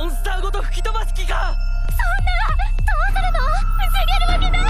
モンスターごと吹き飛ばす気か。 そんなどうするの？防げるわけない。